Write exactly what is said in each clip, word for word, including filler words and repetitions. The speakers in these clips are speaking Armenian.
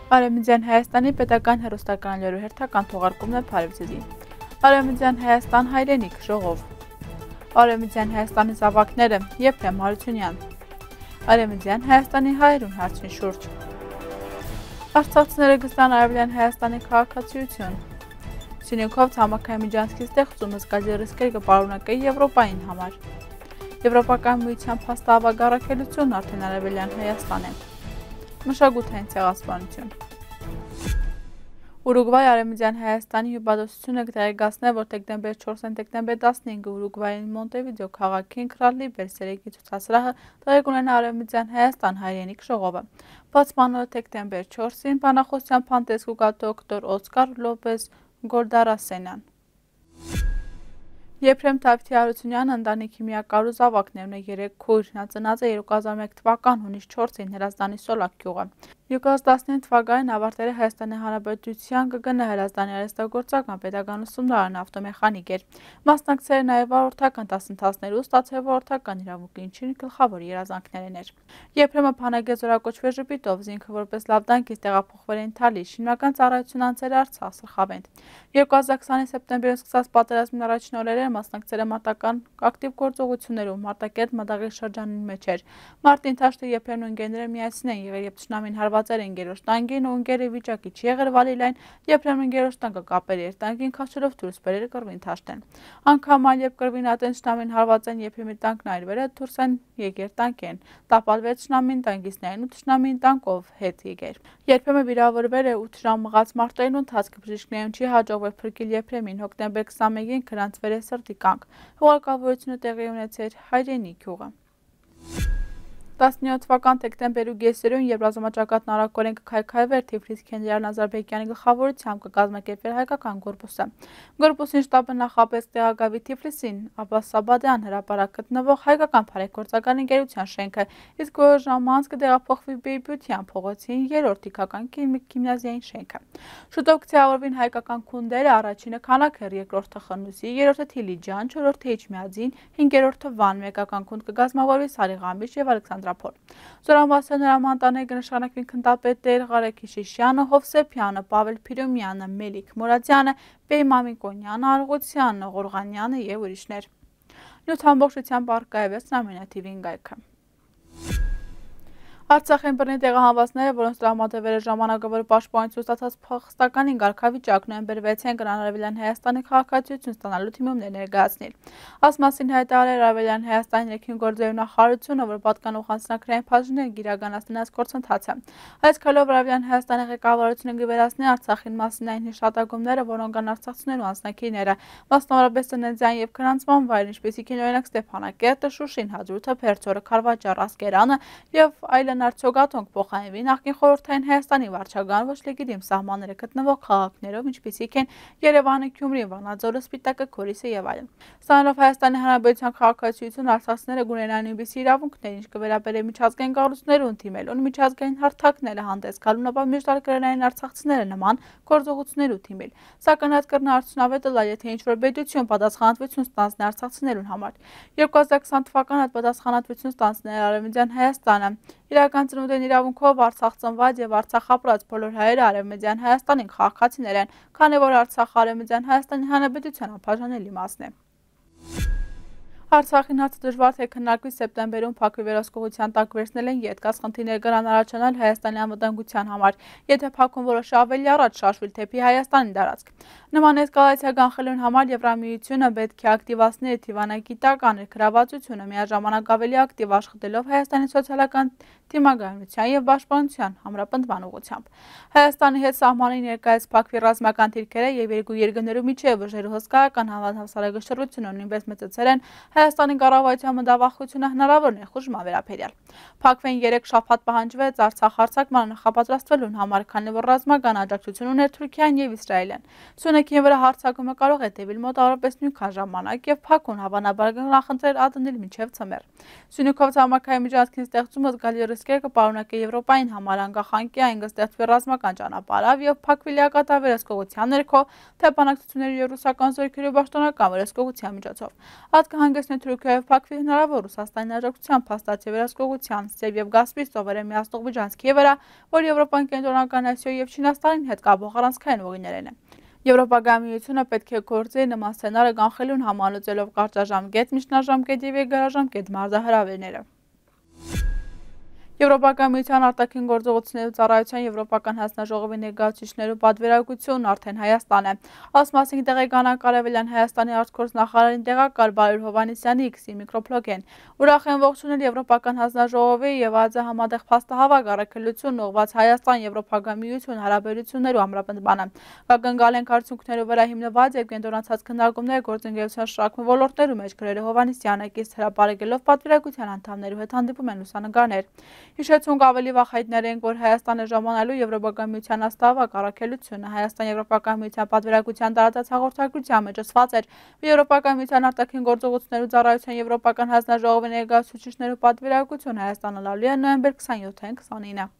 Արևմտյան Հայաստանի պետական հեռուստականալարու հերթական թողարկումն է Փարիզից։ Արևմտյան Հայաստան հայրենիք ժողով։ Արևմտյան Հայաստանի զավակները Եփրեմ Հարությունյան։ Արևմտյան Հայաստանի հայրուն հարցի շուրջ։ Արցախցիները գտան Արևմտյան Հայաստանի քաղաքացիություն։ Սյունիքով ցամաքային միջանցքի ստեղծումը զգալի ռիսկեր կպարունակի Եվրոպային համար։ Եվրոպական միության փաստահավաքարակելությունն արդեն Արևելյան Հայաստան է։ Մշակութային ցեղասպանություն։ Ուրուգվայ Արևմտյան Հայաստանի հյուպատոսությունը կտեղեկացնե, որ դեկտեմբեր չորսին դեկտեմբեր տասնհինգը Ուրուգվայի Մոնտեվիդեո քաղաքին Քրալի Բերսերեկի ցուցասրահը տեղի կունենա Արևմտյան Հայաստան հայրենիք ժողովը։ Բացմանը դեկտեմբեր չորսին բանախոսությամբ հանդես կգա դոկտոր Օսկար Լոպեզ Գոլդարասենյան։ Եփրեմ Թավթի Հարությունյանը ընտանիքի միակարու զավակներն է երեք քույր, նա ծնած է երկու հազար մեկ թվական հունիս չորսին Հրազդանի Սոլակ գյուղը։ երկու հազար տասնինը թվականին ավարտել է Հայաստանի Հանրապետության Գ Գ Ն Հրազդանի արհեստագործական պետական ուսումնարանը ավտոմեխանիկ էր։ Մասնակցել է նաև վարորդական դասընթացներում, ստացել վարորդական իրավունքի ինչին գլխավոր երազանքներն էր։ Եփրեմը Փանագեզ օրակոչվեց ժպիտով, ինքը որպես լավ դանկից տեղափոխվել են Թալիշ, հիմնական ծառայություն անցել Արցախ Սրխավենտ։ երկու հազար քսանի սեպտեմբերին սկսած պատերազմի առաջին օրերին մասնակցել է մարտական ակտիվ գործողություններում, Մարտակերտ մատաղի շրջանի մեջ էր։ Մարտի ընթացքը Եփրեմն ու ընկերները միասին են եղել, երբ ցնամին հարվածել են գերոջ տանկին ու ընկերը վիճակի չի եղել վալիլային, Եփրեմն գերոջ տանկը կապել էր տանկին քաշելով դուրս բերել կռվին թաշտեն։ Անգամ այլ երբ կռվին ատեն ցնամին հարվածեն Եփրեմի տանկն այրվել է, դուրս են եկել տանկեն, տապալվեց ցնամին տանկիստներին ու ցնամին տանկով հետ եկել։ Երբեմն վիրավորվել է ութ ժամ մղած մարտերին ընթացքը բժիշկներին չի հաջողվել փրկել Եփրեմին, հոկտեմբեր քսանմեկին գրանցվել է սրտի կանգ։ Հուղարկավորությունը տեղի ունեցել հայրենի գյուղը։ տասնյոթ թվական դեկտեմբերու գեսերուն, երբ ռազմաճակատն արագորեն կքայքայվեր Թիֆլիս Քենդրյան Նազարբեկյանի գլխավորությամբ կկազմակերպվեր հայկական կորպուսը։ Կորպուսին շտաբը նախապես տեղակայվի Թիֆլիսին, Աբբաս Սաբադյան հրապարակ գտնվող հայկական բարեգործական ընկերության շենքը, իսկ որոշ ժամ անց կտեղափոխվի Բեյբության փողոցին երրորդ թիքական գիմնազիային շենքը։ Շուտով կցիավորվին հայկական քունդերը, առաջինը Քանաքեռ, երկրորդը Խնուսի, երրորդը Թիլիջան, չորրորդը Էջմիածին, հինգերորդը Վան, մեկական քունդ կկազմավորվի Սարիղամբիչ եւ Ալեքսանդրապոլ։ Զորամասերն հրամանտաներ կնշանակվին Քնտապետեր, Ղարեքի Շիշյանը, Հովսեփյանը, Պավել Փիրոմյանը, Մելիք Մուրադյանը, Բեյ Մամիկոնյանը, Արղությանը, Ղորղանյանը եւ ուրիշներ։ Նյութ ամբողջությամբ առկա է վեց ամենաթիվին գայքը։ Արցախին բռնի տեղահանվածները, որոնց տրամադրվել է ժամանակավոր պաշտպանություն ստացած փախստականին կարգավիճակ, նոյեմբեր վեցին կրան Արևելյան Հայաստանի քաղաքացիություն ստանալու թիմումներ ներկայացնել։ Այս մասին հայտարարել Արևելյան Հայաստանի ներքին գործերի նախարարությունը, որ պատկանող անձնակրային բաժինները գիրականացնեն գործընթացը։ Այս քայլով Արևելյան Հայաստանի ղեկավարությունը կվերացնի Արցախին մասին այն հիշատակումները, որոնք կան արցախցիներու անձնակիցները, մասնավորապես ծննդյան եւ քրանցման վայր, ինչպիսիք են օրինակ Ստեփանակերտը, Շուշին, Հադրութը, Փերձորը, Քարվաճառ, Ասկերանը եւ այլն Արդյոքատոնք փոխանցվի նախկին խորհրդային Հայաստանի վարչական ոչ լեգիտիմ սահմանները գտնվող քաղաքներով, ինչպիսիք են Երևանը, Գյումրի, Վանաձորը, Սպիտակը, Քորիսը եւ այլն։ Ստանալով Հայաստանի Հանրապետության քաղաքացիություն, արցախցիները կունենան նույնպիսի իրավունքներ, ինչ կվերաբերի միջազգային կառույցներուն թիմելուն, միջազգային հարթակները հանդես գալուն, ապա միջնարկրային արցախցիները նման գործողություններու թիմել։ Սակայն այդ կրնարարությունավետը լայ է, թե ինչ-որ պետություն պատասխանատվություն ստանձնի արցախցիներուն համար։ երկու հազար քսան թվականն այդ պատասխանատվություն ստանձնել Արևմտյան Հայաստանը։ Իրական ծնունդային իրավունքով Արցախ ծնված եւ Արցախ ապրած բոլոր հայերը Արևմտյան Հայաստանին քաղաքացիներ են, քանի որ Արցախը Արևմտյան Հայաստանի Հանրապետության անբաժանելի մասն է։ Արցախին հարցը դժվար թե քննարկվի սեպտեմբերում փակվի վերահսկողության տակ վերցնել են ետկաց խնդիրներ կրան առաջանալ Հայաստանի անվտանգության համար, եթե փակում որոշ ավելի առաջ շարժվի թեպի Հայաստանի տարածք։ Նման էսկալացիա կանխելուն համար Եվրամիությունը պետք է ակտիվացնի թիվանագիտական գրավվածությունը, միաժամանակ ավելի ակտիվ աշխատելով Հայաստանի սոցիալական դիմակայունության եւ պաշտպանության համապնդման ուղղությամբ։ Հայաստանի հետ սահմանի ներկայիս փակվի ռազմական թիրքերը եւ երկու երկրներու միջեւ վժերու հսկայական հավասարակշռությունը նույնպես մեծացել են Հայաստանի կառավարության մտավախությունը հնարավորն է խուժման վերաբերյալ։ Փակվեն երեք շաբաթ պահանջվեց Արցախ հարձակման նախապատրաստվելուն համար, քանի որ ռազմական աջակցություն ուներ Թուրքիան եւ Իսրայելն։ Սյունեքին վրա հարձակումը կարող է տևել մոտավորապես նույնքան ժամանակ եւ փակուն հավանաբար կնախընտրել ադնել մինչեւ ցմեր։ Սյունեքով ցամաքային միջանցքին ստեղծումը զգալի ռիսկեր կպարունակի Եվրոպային համար, անկախ այն կստեղծվի ռազմական ճանապարհով եւ փակվի լիակատար վերահսկողության ներքո, թե բանակցությունների եւ ռուսական զորքերի պաշտոնական վերահսկողության միջոցով։ Այդ կհանգեցնի կհանգեցնի Թուրքիայով փակվի հնարավոր Ռուսաստանի աջակցության փաստացի վերահսկողության, Սև և Կասպից ծովերը միացնող Բիջանսկի վրա, որ Եվրոպան, Կենտրոնական Ասիայի և Չինաստանին հետ կապող առանցքային ուղիներն են։ Եվրոպական միությունը պետք է գործի նման սցենարը կանխելուն համալուծելով կարճաժամկետ, միջնաժամկետ և երկարաժամկետ մարտահրավերները։ Եվրոպական միության արտաքին գործողությունների ծառայության Եվրոպական հանձնաժողովի ներկայացուցիչներու պատվիրակությունն արդեն Հայաստան է։ Այս մասին տեղեկանանք Արևելյան Հայաստանի արտգործնախարարին տեղակալ Բարույր Հովհաննիսյանի X-ի միկրոբլոգեն։ Ուրախ են ողջունել Եվրոպական հանձնաժողովի եւ ԱԶ համատեղ փաստահավաք առաքելությունն ուղղված Հայաստան-Եվրոպական միություն հարաբերություններու ամրապնդմանը։ Կակնկալ ենք արդյունքներու վրա հիմնված եւ կենտրոնացած քննարկումներ գործընկերության շարքում ոլորտներու մեջ գրել է Հովհաննիսյանը, կից հրապարակելով պատվիրակության անդամներու հետ հանդիպում են լուսանկարներ։ Հիշեցունք ավելի վաղ հայտներենք, որ Հայաստանը ժամանալու Եվրոպական միության աստահավաք առաքելությունը Հայաստան-Եվրոպական միության պատվիրակության տարածած հաղորդագրության մեջ ասված էր, որ Եվրոպական միության արտաքին գործողությունների ծառայության Եվրոպական հանձնաժողովի ներկայացուցիչներու պատվիրակություն Հայաստանը լալու է նոյեմբեր քսաներորդ քսանինը։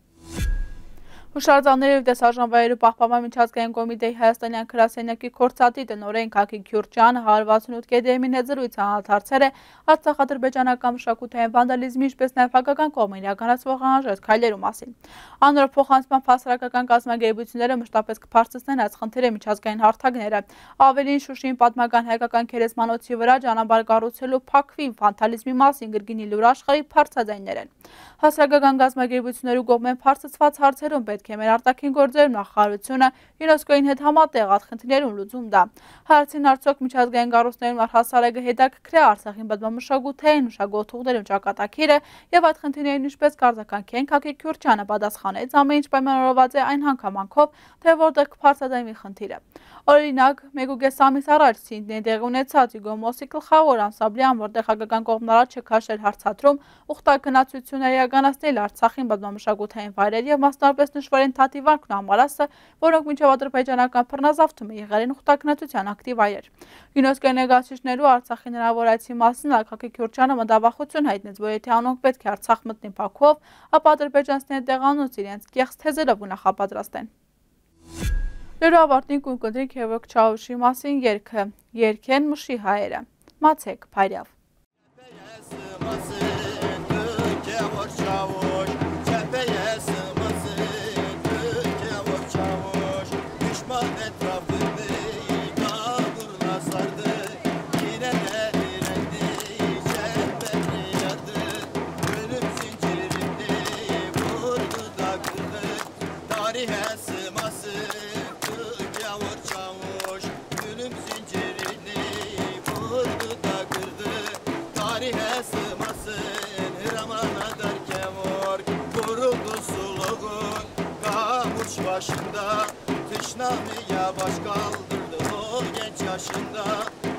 Հուշարձանների և տեսարժանվայրերու պահպանման միջազգային կոմիտեի հայաստանյան գրասենյակի քորձատի տնօրեն Քաքի Քյուրչյանը հարյուր վաթսունութ կեդեմին հետ զրույց անհարցեր է արցախ-ադրբեջանական մշակութային վանդալիզմի, ինչպես նաև հայկական կողմի իրականացվող անհրաժեշտ քայլերու մասին։ Անոր փոխանցմամբ հասարակական կազմակերպությունները մշտապես կբարձրացնեն այս խնդիրի միջազգային հարթակները։ Ավելին, Շուշիին պատմական հայկական քերեսմանոցի վրա ճանապարհ կառուցելու փակվի վանդալիզմի մասին գրգինի լուր աշխարհի բարձրաձայններ են։ Հասարակական կազմակերպություններու կողմէն բարձրացված հարցերում պետք է մեր արտաքին գործերու նախարարությունը ՅՈՒՆԵՍԿՕ-ին հետ համատեղ այդ խնդիրներուն լուծում տա։ Հարցին արդյոք միջազգային կառույցներուն առհասարակը հետաքրքրե Արցախին պատմամշակութային մշակութողներուն ճակատագիրը եւ այդ խնդիրներն ինչպես կարձականքեն Քաքի Քյուրչյանը պատասխանեց, ամեն ինչ պայմանավորված է այն հանգամանքով, թե որտեղ կբարձրացվի խնդիրը։ Օրինակ, մեկուկես ամիս առաջ Սիդնեյի տեղի ունեցած Իգո Մոսի գլխավոր անսամբլեան, որտեղ հայկական կողմն առաջ է քաշել հարցադրում, ուխտագնացություններ իրականացնել Արցախին պատմամշակութային վայրեր եւ մասնավորապես նշվել են Թաթիվանքն ու Ամալասը, որոնք մինչև ադրբեջանական բռնազավթումը եղել են ուխտագնացության ակտիվ վայրեր։ ՅՈՒՆԵՍԿՕ-ի ներկայացուցիչներու Արցախի հնարավորացի մասին Քաքի Քյուրչյանը մտավախություն հայտնեց, որ եթե անոնք պետք է Արցախ մտնի Բաքուով, ապա ադրբեջանցիները տեղանոց իրենց կեղծ թեզերով կնախապատրաստեն։ Լուրը ավարտին կունկնդրիկ Հևոք Չաուշի մասին երգը, երգեն մշի հայերը, մացեք փայրյավ։ Başında, kışnamıya baş kaldırdı o genç yaşında.